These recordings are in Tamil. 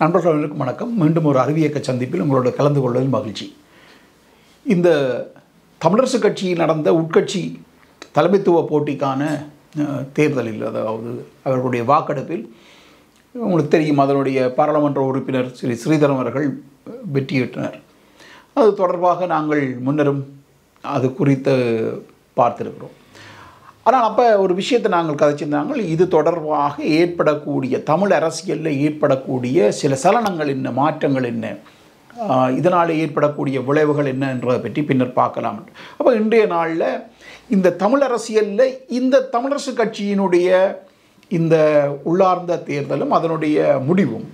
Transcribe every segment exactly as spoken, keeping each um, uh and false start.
நண்பர்களுக்கு வணக்கம். மீண்டும் ஒரு அறிவியக்க சந்திப்பில் உங்களோட கலந்து கொள்வதில் மகிழ்ச்சி. இந்த தமிழரசு கட்சியில் நடந்த உட்கட்சி தலைமைத்துவ போட்டிக்கான தேர்தலில், அதாவது அவர்களுடைய வாக்கெடுப்பில் உங்களுக்கு தெரியும், அதனுடைய பாராளுமன்ற உறுப்பினர் ஸ்ரீ ஸ்ரீதரன் அவர்கள் வெற்றியிட்டனர். அது தொடர்பாக நாங்கள் முன்னரும் அது குறித்து பார்த்திருக்கிறோம். ஆனால் அப்போ ஒரு விஷயத்தை நாங்கள் கதைச்சிருந்தாங்க. இது தொடர்பாக ஏற்படக்கூடிய தமிழ் அரசியலில் ஏற்படக்கூடிய சில சலனங்கள் என்ன, மாற்றங்கள் என்ன, இதனால் ஏற்படக்கூடிய விளைவுகள் என்ன என்றதை பற்றி பின்னர் பார்க்கலாம். அப்போ இன்றைய நாளில் இந்த தமிழ் அரசியலில் இந்த தமிழரசு கட்சியினுடைய இந்த உள்ளார்ந்த தேர்தலும் அதனுடைய முடிவும்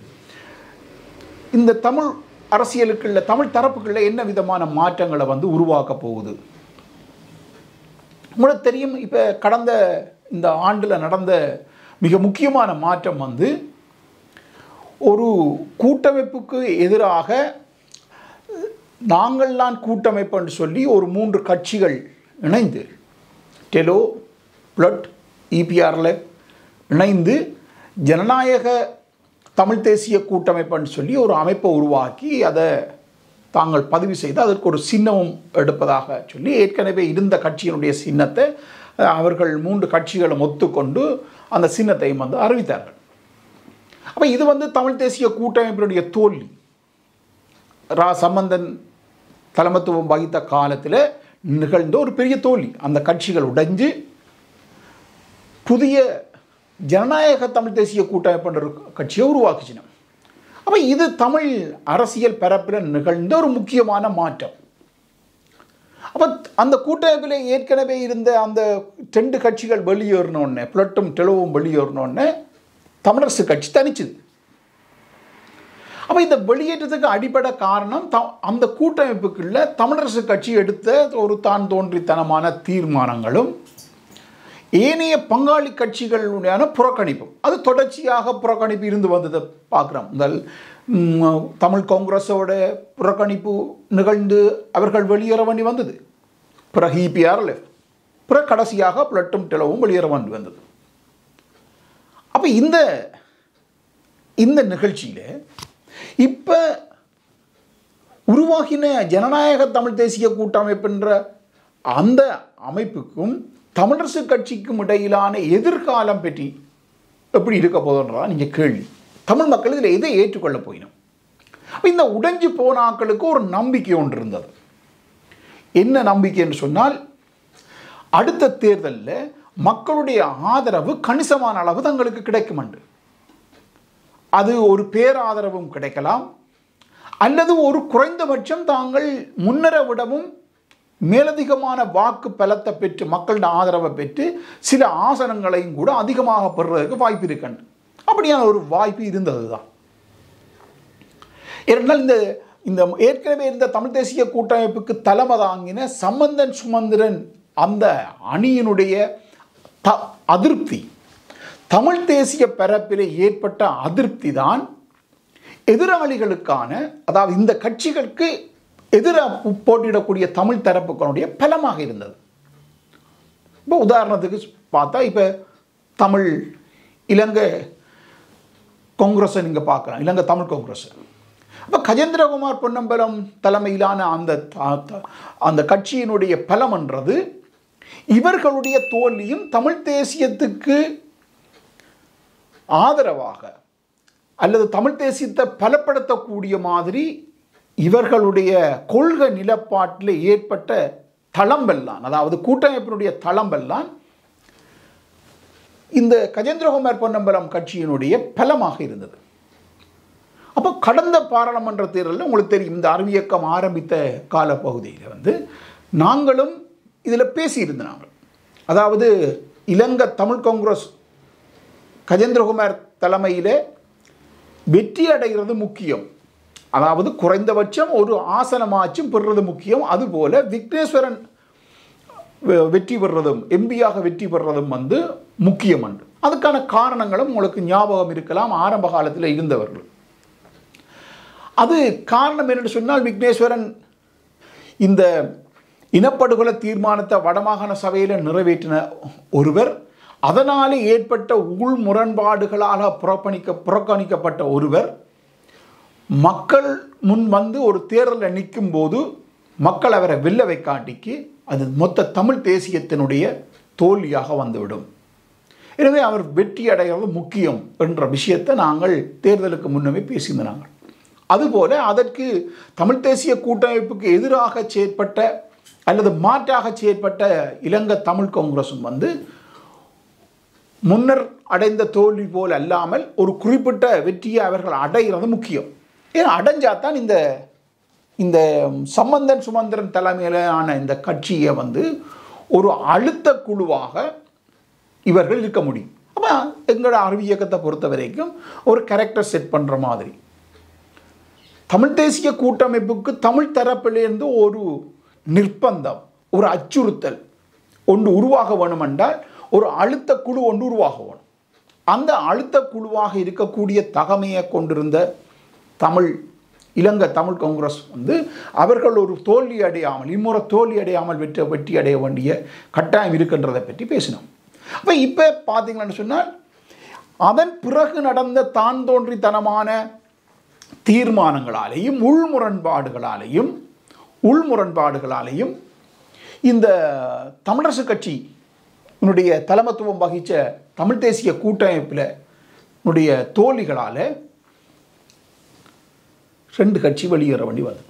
இந்த தமிழ் அரசியலுக்குள்ள தமிழ் தரப்புக்குள்ள என்ன விதமான மாற்றங்களை வந்து உருவாக்க போகுது. உங்களுக்கு தெரியும், இப்போ கடந்த இந்த ஆண்டில் நடந்த மிக முக்கியமான மாற்றம் வந்து ஒரு கூட்டமைப்புக்கு எதிராக நாங்கள்தான் கூட்டமைப்புன்னு சொல்லி ஒரு மூன்று கட்சிகள் இணைந்து, டெலோ, பிளட், இபிஆரில் இணைந்து ஜனநாயக தமிழ் தேசிய கூட்டமைப்புன்னு சொல்லி ஒரு அமைப்பை உருவாக்கி அதை தாங்கள் பதிவு செய்து அதற்கு ஒரு சின்னமும் எடுப்பதாக சொல்லி ஏற்கனவே இருந்த கட்சியினுடைய சின்னத்தை அவர்கள் மூன்று கட்சிகளும் ஒத்துக்கொண்டு அந்த சின்னத்தையும் வந்து அறிவித்தார்கள். அப்போ இது வந்து தமிழ் தேசிய கூட்டமைப்பினுடைய தோல்வி. ரா சம்பந்தன் தலைமைத்துவம் வகித்த காலத்தில் நிகழ்ந்த ஒரு பெரிய தோல்வி. அந்த கட்சிகள் உடைஞ்சு புதிய ஜனநாயக தமிழ் தேசிய கூட்டமைப்புன்ற ஒரு கட்சியை உருவாக்குச்சின. அப்போ இது தமிழ் அரசியல் பரப்பில் நிகழ்ந்த ஒரு முக்கியமான மாற்றம். அப்போ அந்த கூட்டமைப்பில் ஏற்கனவே இருந்த அந்த ரெண்டு கட்சிகள் வெளியேறினோடனே, பிளட்டும் டெலோவும் வெளியேறினோடனே தமிழரசு கட்சி தனிச்சுது. அப்போ இந்த வெளியேற்றத்துக்கு அடிப்படை காரணம் த அந்த கூட்டமைப்புக்குள்ள தமிழரசு கட்சி எடுத்த ஒரு தான் தோன்றித்தனமான தீர்மானங்களும் ஏனைய பங்காளி கட்சிகளுடையான புறக்கணிப்பும். அது தொடர்ச்சியாக புறக்கணிப்பு இருந்து வந்ததை பார்க்குறோம். முதல் தமிழ் காங்கிரஸோட புறக்கணிப்பு நிகழ்ந்து அவர்கள் வெளியேற வேண்டி வந்தது. பிறகு இபிஆரில், பிற கடைசியாக பிளட்டும் டெலவும் வெளியேற வேண்டி வந்தது. அப்போ இந்த இந்த நிகழ்ச்சியில் இப்போ உருவாகின ஜனநாயக தமிழ் தேசிய கூட்டமைப்புன்ற அந்த அமைப்புக்கும் தமிழரசு கட்சிக்கும் இடையிலான எதிர்காலம் பற்றி எப்படி இருக்க போதுன்றதா நீங்கள் கேள்வி. தமிழ் மக்கள் இதில் எதை ஏற்றுக்கொள்ள போயினோம். அப்போ இந்த உடைஞ்சு போன ஆக்களுக்கு ஒரு நம்பிக்கை ஒன்று இருந்தது. என்ன நம்பிக்கைன்னு சொன்னால், அடுத்த தேர்தலில் மக்களுடைய ஆதரவு கணிசமான அளவு தங்களுக்கு கிடைக்கும் என்று. அது ஒரு பேராதரவும் கிடைக்கலாம், அல்லது ஒரு குறைந்தபட்சம் தாங்கள் முன்னர விடவும் மேலதிகமான வாக்கு பலத்தை பெற்று மக்களின் ஆதரவை பெற்று சில ஆசனங்களையும் கூட அதிகமாக பெறுவதற்கு வாய்ப்பு இருக்கின்ற அப்படியான ஒரு வாய்ப்பு இருந்தது தான். ஏனென்றால் இந்த இந்த ஏற்கனவே இருந்த தமிழ் தேசிய கூட்டமைப்புக்கு தலைமை தாங்கின சம்பந்தன் சுமந்திரன் அந்த அணியினுடைய த அதிருப்தி, தமிழ் தேசிய பரப்பில் ஏற்பட்ட அதிருப்தி தான் எதிராளிகளுக்கான, அதாவது இந்த கட்சிகளுக்கு எதிராக போட்டியிடக்கூடிய தமிழ் தரப்புகளுடைய பலமாக இருந்தது. இப்போ உதாரணத்துக்கு பார்த்தா, இப்போ தமிழ் இலங்கை காங்கிரஸை நீங்கள் பார்க்கலாம், இலங்கை தமிழ் காங்கிரஸ். அப்போ கஜேந்திரகுமார் பொன்னம்பலம் தலைமையிலான அந்த அந்த கட்சியினுடைய பலம்ன்றது இவர்களுடைய தோல்வியும் தமிழ் தேசியத்துக்கு ஆதரவாக அல்லது தமிழ் தேசியத்தை பலப்படுத்தக்கூடிய மாதிரி இவர்களுடைய கொள்கை நிலப்பாட்டில் ஏற்பட்ட தளம்பெல்லாம், அதாவது கூட்டமைப்பினுடைய தளம்பெல்லாம் இந்த கஜேந்திரகுமார் பொன்னம்பலம் கட்சியினுடைய பலமாக இருந்தது. அப்போ கடந்த பாராளுமன்ற தேர்தலில் உங்களுக்கு தெரியும், இந்த அறிவியக்கம் ஆரம்பித்த காலப்பகுதியில் வந்து நாங்களும் இதில் பேசியிருந்தாங்க. அதாவது இலங்கை தமிழ் காங்கிரஸ் கஜேந்திரகுமார் தலைமையில் வெற்றி அடைகிறது முக்கியம், அதாவது குறைந்தபட்சம் ஒரு ஆசனமாச்சும் பெறுறது முக்கியம். அதுபோல் விக்னேஸ்வரன் வெற்றி பெறுறதும் எம்பியாக வெற்றி பெறுறதும் வந்து முக்கியம் என்று. அதுக்கான காரணங்களும் உங்களுக்கு ஞாபகம் இருக்கலாம், ஆரம்ப காலத்தில் இருந்தவர்கள். அது காரணம் என்னென்னு சொன்னால், விக்னேஸ்வரன் இந்த இனப்படுகொலை தீர்மானத்தை வடமாகாண சபையில் நிறைவேற்றின ஒருவர், அதனாலே ஏற்பட்ட உள் முரண்பாடுகளால் புறக்கணிக்க புறக்கணிக்கப்பட்ட ஒருவர், மக்கள் முன் வந்து ஒரு தேர்தலில் நிற்கும் போது மக்கள் அவரை வெல்ல வைக்காட்டிக்கு அது மொத்த தமிழ் தேசியத்தினுடைய தோல்வியாக வந்துவிடும். எனவே அவர் வெற்றி அடைகிறது முக்கியம் என்ற விஷயத்தை நாங்கள் தேர்தலுக்கு முன்னமே பேசியிருந்தாங்க. அதுபோல அதற்கு தமிழ் தேசிய கூட்டமைப்புக்கு எதிராக செயற்பட்ட அல்லது மாற்றாக செயற்பட்ட இலங்கை தமிழ் காங்கிரஸும் வந்து முன்னர் அடைந்த தோல்வி போல் அல்லாமல் ஒரு குறிப்பிட்ட வெற்றியை அவர்கள் அடைகிறது முக்கியம். ஏன்னா அடைஞ்சாதான் இந்த இந்த சம்பந்தன் சுமந்திரன் தலைமையிலான இந்த கட்சியை வந்து ஒரு அழுத்த குழுவாக இவர்கள் இருக்க முடியும். அப்போ எங்களோட அறிவு இயக்கத்தை பொறுத்த வரைக்கும் ஒரு கேரக்டர் செட் பண்ணுற மாதிரி தமிழ் தேசிய கூட்டமைப்புக்கு தமிழ் தரப்பிலிருந்து ஒரு நிர்பந்தம், ஒரு அச்சுறுத்தல் ஒன்று உருவாக வேணும் என்றால் ஒரு அழுத்த குழு ஒன்று உருவாக வேணும். அந்த அழுத்த குழுவாக இருக்கக்கூடிய தகமையை கொண்டிருந்த தமிழ் இலங்கை தமிழ் காங்கிரஸ் வந்து அவர்கள் ஒரு தோல்வி அடையாமல் இம்முறை தோல்வி அடையாமல் வெற்றி வெற்றி அடைய வேண்டிய கட்டாயம் இருக்கின்றதை பற்றி பேசினோம். அப்போ இப்போ பார்த்தீங்கன்னு சொன்னால் அதன் பிறகு நடந்த தான் தோன்றித்தனமான தீர்மானங்களாலேயும் உள்முரண்பாடுகளாலேயும் உள்முரண்பாடுகளாலேயும் இந்த தமிழரசு கட்சி என்னுடைய தலைமத்துவம் வகித்த தமிழ் தேசிய கூட்டமைப்பில் என்னுடைய தோல்விகளால் ரெண்டு கட்சி வெளியேற வேண்டி வருது.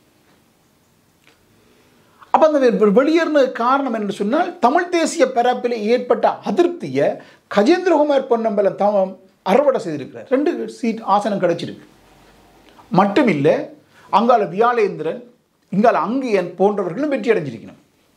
அப்போ அந்த வெளியேறின காரணம் என்று சொன்னால் தமிழ் தேசிய பரப்பில் ஏற்பட்ட அதிருப்தியை கஜேந்திரகுமார் பொன்னம்பலம் தம் அறுவடை செய்திருக்கிறார். ரெண்டு சீட் ஆசனம் கிடைச்சிருக்கு. மட்டுமில்லை, அங்கால வியாழேந்திரன் இங்கால அங்கியன் போன்றவர்களும் வெற்றி அடைஞ்சிருக்கணும்.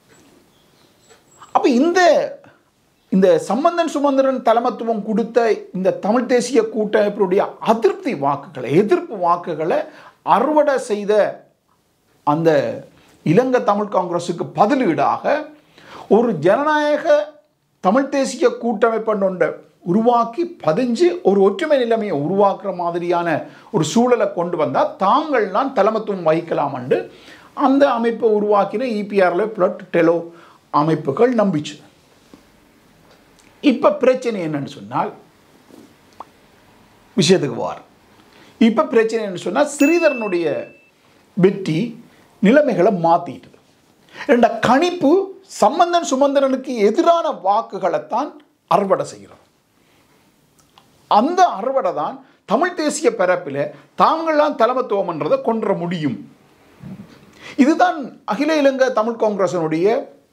அப்போ இந்த இந்த சம்பந்தன் சுமந்திரன் தலைமத்துவம் கொடுத்த இந்த தமிழ் தேசிய கூட்டமைப்பினுடைய அதிருப்தி வாக்குகளை எதிர்ப்பு வாக்குகளை அறுவடை செய்த அந்த இலங்கை தமிழ் காங்கிரஸுக்கு பதிலீடாக ஒரு ஜனநாயக தமிழ் தேசிய கூட்டமைப்பு ஒன்றை உருவாக்கி பதிஞ்சு ஒரு ஒற்றுமை நிலைமையை உருவாக்குற மாதிரியான ஒரு சூழலை கொண்டு வந்தால் தாங்கள்லாம் தலைமத்துவம் வகிக்கலாம் என்று அந்த அமைப்பை உருவாக்கின இபிஆர்ல பிளட் டெலோ அமைப்புகள் நம்பிச்சு. இப்போ பிரச்சனை என்னன்னு சொன்னால் விஷயத்துக்கு வார் இப்போ பிரச்சனை என்னன்னு சொன்னால் ஸ்ரீதரனுடைய வெற்றி நிலைமைகளை மாற்றிட்டுது. ரெண்ட கணிப்பு சம்பந்தன் சுமந்திரனுக்கு எதிரான வாக்குகளைத்தான் அறுவடை செய்கிறோம். அந்த அறுவடை தான் தமிழ் தேசிய பரப்பில் தாங்கள்லாம் தலைமத்துவம் என்றதை கொன்ற முடியும். இதுதான் அகில இலங்கை தமிழ் காங்கிரசினுடைய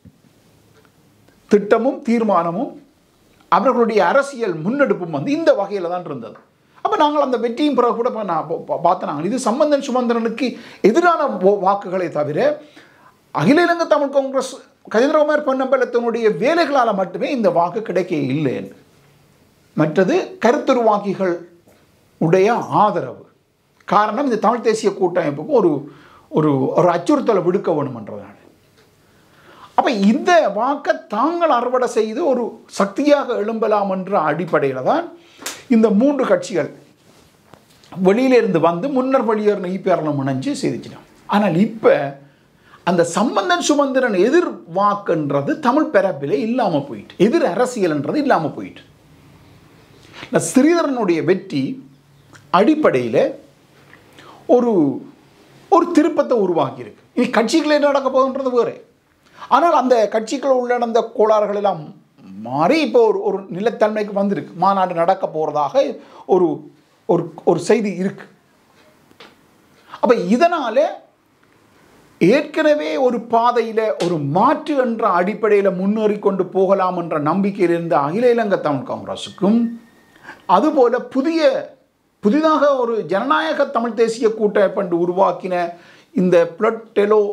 திட்டமும் தீர்மானமும் அவர்களுடைய அரசியல் முன்னெடுப்பும் வந்து இந்த வகையில் தான் இருந்தது. அப்போ நாங்கள் அந்த வெற்றியும் பிறகு கூட நான் பார்த்தனாங்க இது சம்பந்தன் சுமந்திரனுக்கு எதிரான வாக்குகளை தவிர அகில இலங்கை தமிழ் காங்கிரஸ் கஜேந்திரகுமார் பொன்னம்பலத்தினுடைய வேலைகளால் மட்டுமே இந்த வாக்கு கிடைக்க இல்லை. மற்றது கருத்துருவாக்கிகள் உடைய ஆதரவு காரணம் இந்த தமிழ் தேசிய கூட்டமைப்புக்கு ஒரு ஒரு ஒரு அச்சுறுத்தலை விடுக்க வேணுமென்றதால். அப்போ இந்த வாக்கை தாங்கள் அறுவடை செய்து ஒரு சக்தியாக எழும்பலாம் என்ற அடிப்படையில் தான் இந்த மூன்று கட்சிகள் வெளியிலிருந்து வந்து முன்னர் வெளியேறின இபிஆர்ல முனைஞ்சு செய்திச்சிட்டோம். ஆனால் இப்போ அந்த சம்பந்தன் சுமந்திரன் எதிர் வாக்குன்றது தமிழ் பரப்பிலே இல்லாமல் போயிட்டு, எதிர் அரசியல்ன்றது இல்லாமல் போயிட்டு. ஸ்ரீதரனுடைய வெற்றி அடிப்படையில் ஒரு ஒரு திருப்பத்தை உருவாக்கியிருக்கு. இனி கட்சிகளே நடக்க போகுன்றது வேறு. ஆனால் அந்த கட்சிகள் உள்ளடந்த கோளாறுகள் எல்லாம் மாறி இப்போ ஒரு ஒரு நிலத்தன்மைக்கு வந்திருக்கு. மாநாடு நடக்க போகிறதாக ஒரு ஒரு ஒரு செய்தி இருக்கு. அப்போ இதனால் ஏற்கனவே ஒரு பாதையில் ஒரு மாற்று என்ற அடிப்படையில் முன்னேறி கொண்டு போகலாம் என்ற நம்பிக்கையில் இருந்த அகில இலங்கை தமிழ் காங்கிரஸுக்கும் அதுபோல புதிய புதிதாக ஒரு ஜனநாயக தமிழ் தேசிய கூட்டமைப்பு உருவாக்கின இந்த பிளட் டெலோ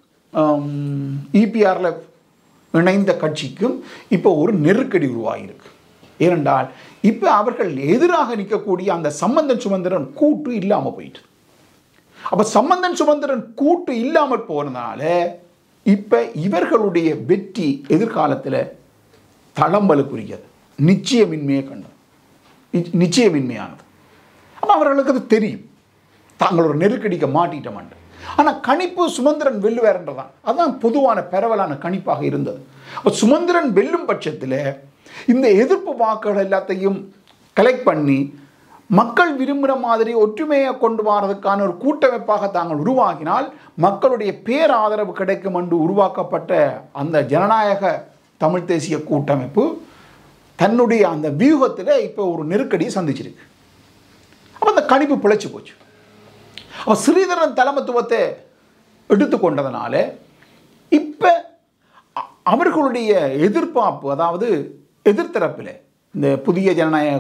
இபிஆர்ல இணைந்த கட்சிக்கும் இப்போ ஒரு நெருக்கடி உருவாகியிருக்கு. ஏனென்றால் இப்போ அவர்கள் எதிராக நிற்கக்கூடிய அந்த சம்பந்தன் சுமந்திரன் கூட்டு இல்லாமல் போயிட்டு. அப்போ சம்பந்தன் சுமந்திரன் கூட்டு இல்லாமல் போனதுனால இப்போ இவர்களுடைய வெற்றி எதிர்காலத்தில் தளம்பலுக்குரியது, நிச்சயமின்மையை கண்டது, நிச்சயமின்மையானது. அப்போ அவர்களுக்கு அது தெரியும் தாங்கள் ஒரு நெருக்கடிக்க மாட்டிட்டோம். ஆனால் கணிப்பு சுமந்திரன் வெல்லுவார்ன்றதான் அதுதான் பொதுவான பரவலான கணிப்பாக இருந்தது. அப்போ சுமந்திரன் வெல்லும் பட்சத்தில் இந்த எதிர்ப்பு வாக்குகள் எல்லாத்தையும் கலெக்ட் பண்ணி மக்கள் விரும்புகிற மாதிரி ஒற்றுமையை கொண்டு வரதுக்கான ஒரு கூட்டமைப்பாக தாங்கள் உருவாக்கினால் மக்களுடைய பேராதரவு கிடைக்கும் என்று உருவாக்கப்பட்ட அந்த ஜனநாயக தமிழ் தேசிய கூட்டமைப்பு தன்னுடைய அந்த வியூகத்தில் இப்போ ஒரு நெருக்கடியை சந்திச்சிருக்கு. அப்போ அந்த கணிப்பு பிழைச்சி போச்சு. அப்போ ஸ்ரீதரன் தலைமத்துவத்தை எடுத்துக்கொண்டதுனால இப்போ அவர்களுடைய எதிர்பார்ப்பு, அதாவது எதிர்த்தரப்பில் இந்த புதிய ஜனநாயக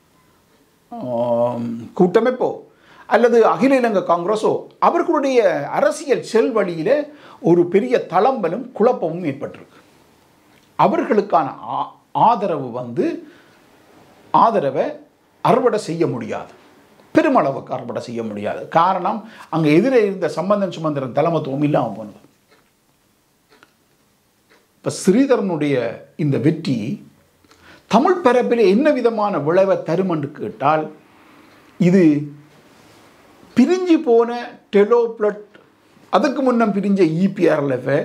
கூட்டமைப்போ அல்லது அகில இலங்கை காங்கிரஸோ அவர்களுடைய அரசியல் செல்வழியில் ஒரு பெரிய தளம்பலும் குழப்பமும் ஏற்பட்டிருக்கு. அவர்களுக்கான ஆதரவு வந்து ஆதரவை அறுவடை செய்ய முடியாது, பெருமளவுக்கு அறுவடை செய்ய முடியாது. காரணம், அங்கே எதிரே இருந்த சம்பந்தன் சுமந்திரன் தலைமத்துவம் இல்லாமல் போனது. இப்போ ஸ்ரீதரனுடைய இந்த வெற்றி தமிழ் பரப்பில் என்ன விதமான விளைவை தரும் என்று கேட்டால், இது பிரிஞ்சு போன டெலோ பிளட், அதுக்கு முன்னம் பிரிஞ்ச இபிஆர்எல்எஃப்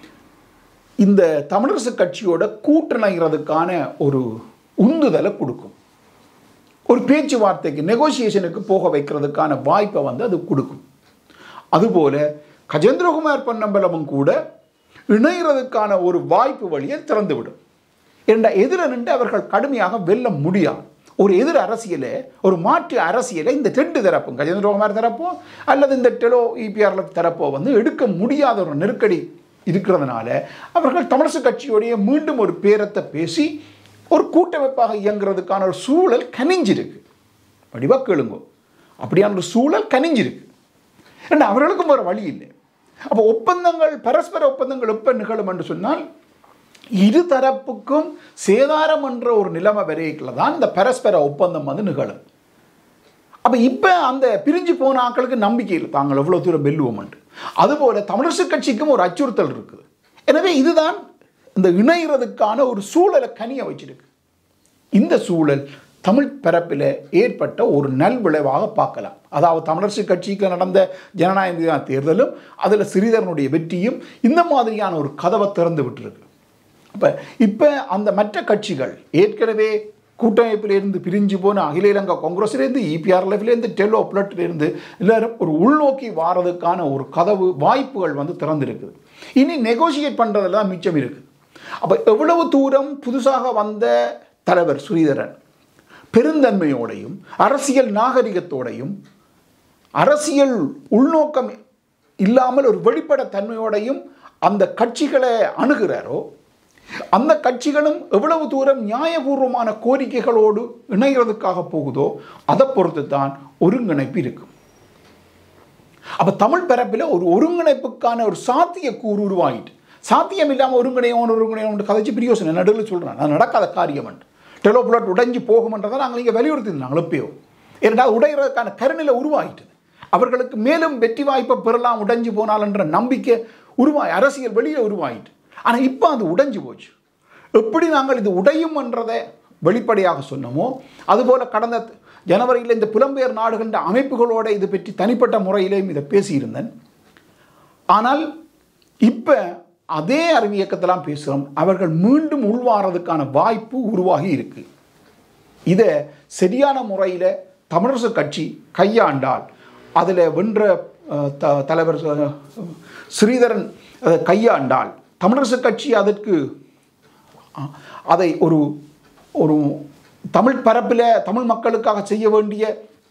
இந்த தமிழரசு கட்சியோட கூட்டணிகிறதுக்கான ஒரு உந்துதலை கொடுக்கும். ஒரு பேச்சுவார்த்தைக்கு, நெகோசியேஷனுக்கு போக வைக்கிறதுக்கான வாய்ப்பை வந்து அது கொடுக்கும். அதுபோல கஜேந்திரகுமார் பொன்னம்பலமும் கூட இணைகிறதுக்கான ஒரு வாய்ப்பு வழியை திறந்துவிடும். என்ற எதிர நின்று அவர்கள் கடுமையாக வெல்ல முடியாது. ஒரு எதிர் அரசியலை, ஒரு மாற்று அரசியலை இந்த ரெண்டு தரப்பும், கஜேந்திரகுமார் தரப்போ அல்லது இந்த டெலோ இபிஆர்எல் தரப்போ வந்து எடுக்க முடியாத ஒரு நெருக்கடி இருக்கிறதுனால அவர்கள் தமிழரசு கட்சியோடைய மீண்டும் ஒரு பேரத்தை பேசி ஒரு கூட்டமைப்பாக இயங்குறதுக்கான ஒரு சூழல் கனிஞ்சிருக்கு. வடிவாக கேளுங்கோ, அப்படியான ஒரு சூழல் கனிஞ்சிருக்கு. ஏன்னா அவர்களுக்கும் ஒரு வழி இல்லை. அப்போ ஒப்பந்தங்கள், பரஸ்பர ஒப்பந்தங்கள் எப்போ நிகழும் என்று சொன்னால், இரு தரப்புக்கும் சேதாரம் என்ற ஒரு நிலைமை வரையில தான் இந்த பரஸ்பர ஒப்பந்தம் வந்து நிகழும். அப்போ இப்போ அந்த பிரிஞ்சு போன ஆட்களுக்கு நம்பிக்கை இல்லை, தாங்கள் எவ்வளோ தூரம் வெல்லுவோம். அதுபோல தமிழரசு கட்சிக்கும் ஒரு அச்சுறுத்தல் இருக்குது. எனவே இதுதான் இந்த இணைகிறதுக்கான ஒரு சூழலை கனிய வச்சிருக்கு. இந்த சூழல் தமிழ் பரப்பில் ஏற்பட்ட ஒரு நல்விளைவாக பார்க்கலாம். அதாவது தமிழரசு கட்சிக்கு நடந்த ஜனநாயக தேர்தலும் அதில் ஸ்ரீதரனுடைய வெற்றியும் இந்த மாதிரியான ஒரு கதவை திறந்து விட்டுருக்கு. அப்போ இப்போ அந்த மற்ற கட்சிகள் ஏற்கனவே கூட்டமைப்பிலிருந்து பிரிஞ்சு போன அகில இலங்கை காங்கிரஸ்லேருந்து, இபிஆர்எல்எஃப்லேருந்து, டெலோ பிளட்லேருந்து எல்லாரும் ஒரு உள்நோக்கி வாரதுக்கான ஒரு கதவு வாய்ப்புகள் வந்து திறந்துருக்குது. இனி நெகோசியேட் பண்ணுறதெல்லாம் மிச்சம் இருக்குது. அப்போ எவ்வளவு தூரம் புதுசாக வந்த தலைவர் ஸ்ரீதரன் பெருந்தன்மையோடையும் அரசியல் நாகரிகத்தோடையும் அரசியல் உள்நோக்கம் இல்லாமல் ஒரு வெளிப்பட தன்மையோடையும் அந்த கட்சிகளை அணுகிறாரோ, அந்த கட்சிகளும் எவ்வளவு தூரம் நியாயபூர்வமான கோரிக்கைகளோடு இணைகிறதுக்காக போகுதோ அதை பொறுத்து தான் ஒருங்கிணைப்பு இருக்கும். அப்போ தமிழ் பரப்பில் ஒரு ஒருங்கிணைப்புக்கான ஒரு சாத்திய கூறு உருவாகிட்டு, சாத்தியம் இல்லாமல் ஒருங்கிணையோன்னு ஒருங்கிணையோன்னு கதைச்சு பிரியோசனை நடுவில் சொல்கிறேன், அது நடக்காத காரியம். டெலோ பிளட் உடைஞ்சு போகும்ன்றதை நாங்கள் இங்கே வலியுறுத்தி நாங்கள் எப்பயோ, ஏனென்றால் உடைகிறதுக்கான கருநிலை உருவாகிட்டது. அவர்களுக்கு மேலும் வெற்றி வாய்ப்பை பெறலாம் உடைஞ்சு போனால் என்ற நம்பிக்கை உருவாகி அரசியல் வெளியே உருவாகிட்டு. ஆனால் இப்போ அது உடைஞ்சு போச்சு. எப்படி நாங்கள் இது உடையும் என்றதை வெளிப்படையாக சொன்னோமோ அதுபோல் கடந்த ஜனவரியில் இந்த புலம்பெயர் நாடுகின்ற அமைப்புகளோடு இது பற்றி தனிப்பட்ட முறையிலேயும் இதை பேசியிருந்தேன். ஆனால் இப்போ அதே அறிவியக்கத்தெல்லாம் பேசுகிறோம், அவர்கள் மீண்டும் உள்வாரதுக்கான வாய்ப்பு உருவாகி இருக்கு. இதை சரியான முறையில் தமிழரசு கட்சி கையாண்டால், அதில் வென்ற த தலைவர் ஸ்ரீதரன் கையாண்டால், தமிழரசு கட்சி அதற்கு அதை ஒரு ஒரு தமிழ் பரப்பில் தமிழ் மக்களுக்காக செய்ய வேண்டிய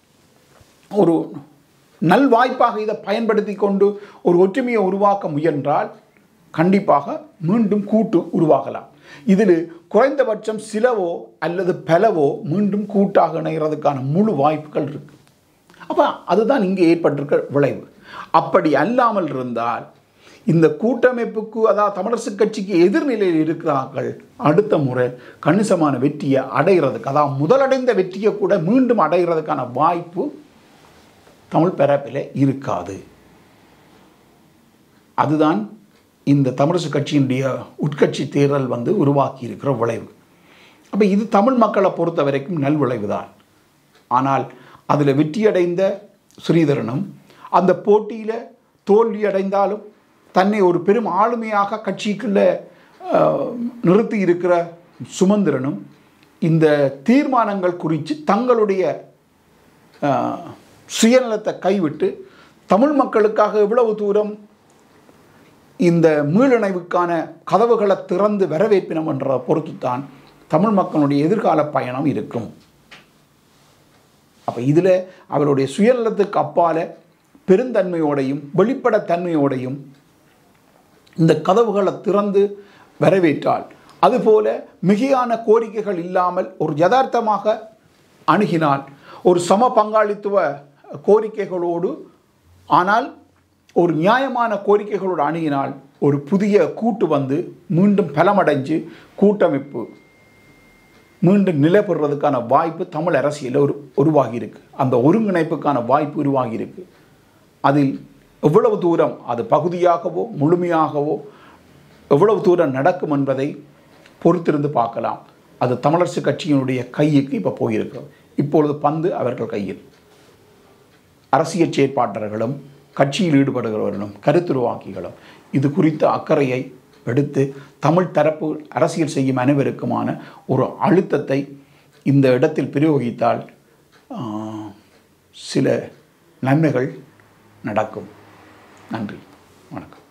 ஒரு நல்வாய்ப்பாக இதை பயன்படுத்தி கொண்டு ஒரு ஒற்றுமையை உருவாக்க முயன்றால் கண்டிப்பாக மீண்டும் கூட்டு உருவாகலாம். இதில் குறைந்தபட்சம் சிலவோ அல்லது பலவோ மீண்டும் கூட்டாக இணைகிறதுக்கான முழு வாய்ப்புகள் இருக்கு. அப்போ அதுதான் இங்கே ஏற்பட்டிருக்க விளைவு. அப்படி அல்லாமல் இருந்தால் இந்த கூட்டமைப்புக்கு, அதாவது தமிழரசு கட்சிக்கு எதிர்நிலையில் இருக்கிறார்கள், அடுத்த முறை கணிசமான வெற்றியை அடைகிறதுக்கு, அதாவது முதலடைந்த வெற்றியை கூட மீண்டும் அடைகிறதுக்கான வாய்ப்பு தமிழ் பரப்பில் இருக்காது. அதுதான் இந்த தமிழரசு கட்சியினுடைய உட்கட்சி தேர்தல் வந்து உருவாக்கி இருக்கிற விளைவு. அப்போ இது தமிழ் மக்களை பொறுத்த வரைக்கும் நல் விளைவு தான். ஆனால் அதில் வெற்றியடைந்த ஸ்ரீதரனும் அந்த போட்டியில் தோல்வி அடைந்தாலும் தன்னை ஒரு பெரும் ஆளுமையாக கட்சிக்குள்ள நிறுத்தி இருக்கிற சுமந்திரனும் இந்த தீர்மானங்கள் குறித்து தங்களுடைய சுயநலத்தை கைவிட்டு தமிழ் மக்களுக்காக எவ்வளவு தூரம் இந்த மீளிணைவுக்கான கதவுகளை திறந்து வரவேற்பினம் என்ற பொறுத்துத்தான் தமிழ் மக்களுடைய எதிர்கால பயணம் இருக்கும். அப்போ இதில் அவருடைய சுயநலத்துக்கு அப்பால பெருந்தன்மையோடையும் வெளிப்படத்தன்மையோடையும் இந்த கதவுகளை திறந்து வரவேற்றால், அதுபோல மிகையான கோரிக்கைகள் இல்லாமல் ஒரு யதார்த்தமாக அணுகினால், ஒரு சம பங்காளித்துவ கோரிக்கைகளோடு ஆனால் ஒரு நியாயமான கோரிக்கைகளோடு அணுகினால் ஒரு புதிய கூட்டு வந்து மீண்டும் பலமடைஞ்சு கூட்டமைப்பு மீண்டும் நிலை பெறுவதற்கான வாய்ப்பு தமிழ் அரசியலில் ஒரு உருவாகி இருக்கு. அந்த ஒருங்கிணைப்புக்கான வாய்ப்பு உருவாகி இருக்கு. அதில் எவ்வளவு தூரம் அது பகுதியாகவோ முழுமையாகவோ எவ்வளவு தூரம் நடக்கும் என்பதை பொறுத்திருந்து பார்க்கலாம். அது தமிழரசு கட்சியினுடைய கைக்கு இப்போ போயிருக்கு. இப்பொழுது பந்து அவர்கள் கையில். அரசியல் செயற்பாட்டாளர்களும் கட்சியில் ஈடுபடுகிறவர்களும் கருத்துருவாக்கிகளும் இது குறித்த அக்கறையை எடுத்து தமிழ் தரப்பு அரசியல் செய்யும் அனைவருக்குமான ஒரு அழுத்தத்தை இந்த இடத்தில் பிரயோகித்தால் சில நன்மைகள் நடக்கும். நன்றி, வணக்கம்.